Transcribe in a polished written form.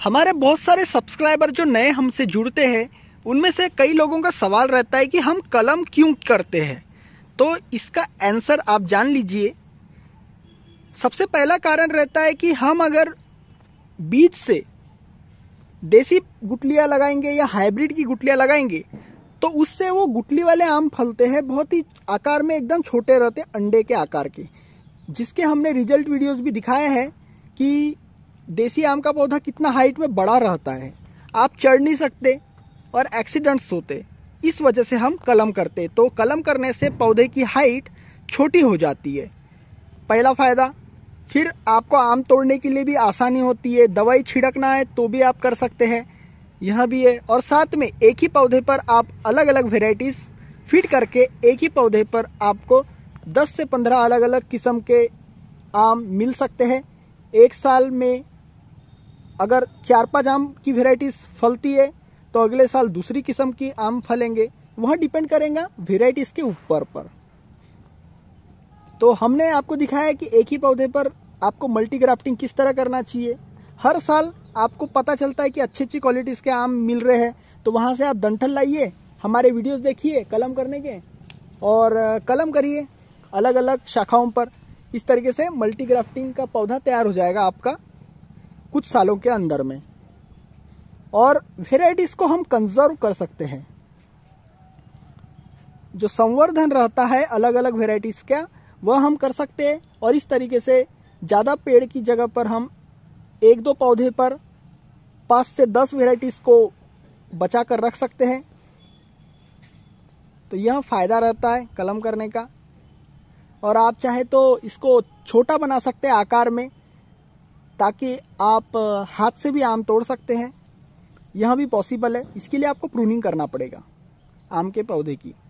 हमारे बहुत सारे सब्सक्राइबर जो नए हमसे जुड़ते हैं, उनमें से कई लोगों का सवाल रहता है कि हम कलम क्यों करते हैं। तो इसका आंसर आप जान लीजिए। सबसे पहला कारण रहता है कि हम अगर बीज से देसी गुठलियां लगाएंगे या हाइब्रिड की गुठलियां लगाएंगे तो उससे वो गुठली वाले आम फलते हैं, बहुत ही आकार में एकदम छोटे रहते हैं, अंडे के आकार के, जिसके हमने रिजल्ट वीडियोस भी दिखाए हैं कि देसी आम का पौधा कितना हाइट में बड़ा रहता है, आप चढ़ नहीं सकते और एक्सीडेंट्स होते। इस वजह से हम कलम करते। तो कलम करने से पौधे की हाइट छोटी हो जाती है, पहला फायदा। फिर आपको आम तोड़ने के लिए भी आसानी होती है, दवाई छिड़कना है तो भी आप कर सकते हैं, यह भी है। और साथ में एक ही पौधे पर आप अलग अलग वेराइटीज फीड करके एक ही पौधे पर आपको 10 से 15 अलग अलग किस्म के आम मिल सकते हैं। एक साल में अगर 4-5 आम की वेराइटीज फलती है तो अगले साल दूसरी किस्म की आम फलेंगे, वह डिपेंड करेगा वेराइटीज के ऊपर पर। तो हमने आपको दिखाया कि एक ही पौधे पर आपको मल्टी ग्राफ्टिंग किस तरह करना चाहिए। हर साल आपको पता चलता है कि अच्छी अच्छी क्वालिटीज़ के आम मिल रहे हैं, तो वहाँ से आप डंठल लाइए, हमारे वीडियोस देखिए कलम करने के और कलम करिए अलग अलग शाखाओं पर। इस तरीके से मल्टी ग्राफ्टिंग का पौधा तैयार हो जाएगा आपका कुछ सालों के अंदर में। और वेराइटीज़ को हम कंजर्व कर सकते हैं, जो संवर्धन रहता है अलग अलग वेराइटीज़ का वह हम कर सकते हैं। और इस तरीके से ज़्यादा पेड़ की जगह पर हम 1-2 पौधे पर 5 से 10 वेराइटीज़ को बचा कर रख सकते हैं। तो यह फ़ायदा रहता है कलम करने का। और आप चाहे तो इसको छोटा बना सकते हैं आकार में, ताकि आप हाथ से भी आम तोड़ सकते हैं, यह भी पॉसिबल है। इसके लिए आपको प्रूनिंग करना पड़ेगा आम के पौधे की।